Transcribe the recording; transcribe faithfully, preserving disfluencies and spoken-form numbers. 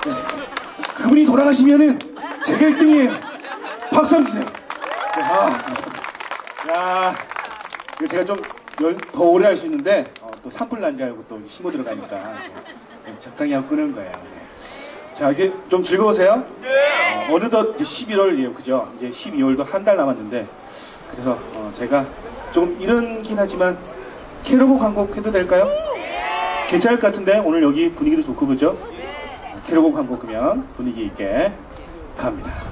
네. 그분이 돌아가시면은 제가 일 등이에요. 박수 한번 주세요. 네, 아, 감사합니다. 야, 이거 제가 좀 더 오래 할 수 있는데 어, 또 산불 난 줄 알고 또 신고 들어가니까 네, 적당히 하고 끄는 거예요. 네. 자, 이게 좀 즐거우세요? 네. 어, 어느덧 이제 십일월이에요, 그죠? 이제 십이월도 한 달 남았는데 그래서 어, 제가 좀 이런긴 하지만 캐롤곡 한 곡 해도 될까요? 네. 괜찮을 것 같은데 오늘 여기 분위기도 좋고 그죠? 네. 캐롤곡 한 곡 그러면 분위기 있게 갑니다.